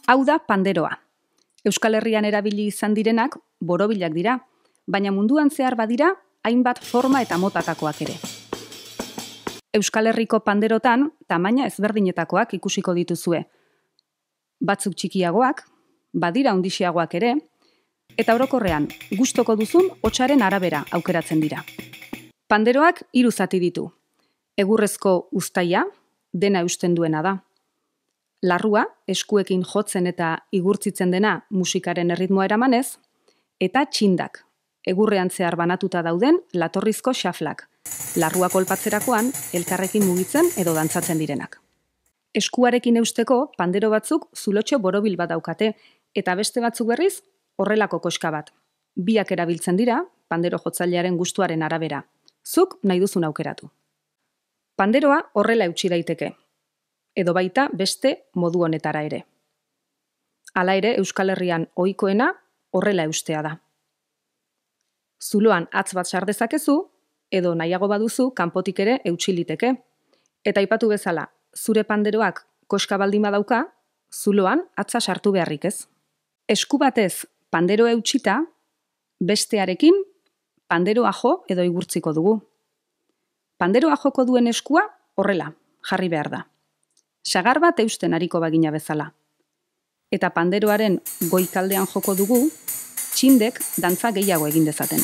Hau da panderoa. Euskal Herrian erabili izan direnak borobilak dira, baina munduan zehar badira hainbat forma eta motatakoak ere. Euskal Herriko panderotan tamaina ezberdinetakoak ikusiko dituzue. Batzuk txikiagoak, badira handiagoak ere, eta orokorrean gustoko duzun hotsaren arabera aukeratzen dira. Panderoak 3 zati ditu. Egurrezko uztaia, dena eusten duena da. Larrua, eskuekin jotzen eta igurtzitzen dena musikaren erritmoa eramanez, eta txindak, egurrean zehar banatuta dauden latorrizko xaflak, larrua kolpatzerakoan elkarrekin mugitzen edo dantzatzen direnak. Eskuarekin eusteko pandero batzuk zulotxo borobil bat daukate, eta beste batzuk berriz horrelako koska bat. Biak erabiltzen dira, pandero jotzailearen gustuaren arabera. Zuk nahi duzun aukeratu. Panderoa horrela eutsi daiteke, edo baita beste modu honetara ere. Hala ere, Euskal Herrian ohikoena horrela eustea da. Zuloan hatz bat sar dezakezu, edo nahiago baduzu kanpotik ere eutsi liteke. Eta aipatu bezala, zure panderoak koska baldin badauka, zuloan hatza sartu beharrik ez. Esku batez pandero eutsita, bestearekin panderoa jo edo igurtziko dugu. Panderoa joko duen eskua horrela jarri behar da. Sagar bat eusten ariko bagina bezala. Eta panderoaren goikaldean joko dugu, txindek dantza gehiago egin dezaten.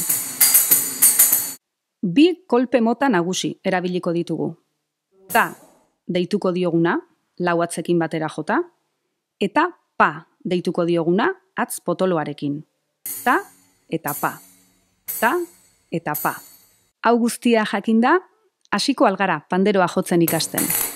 2 kolpe mota nagusi erabiliko ditugu. Ta deituko dioguna, lau hatzekin batera jota, eta pa deituko dioguna hatz potoloarekin. Ta eta pa. Ta eta pa. Hau guztia jakinda, hasiko algara panderoa jotzen ikasten.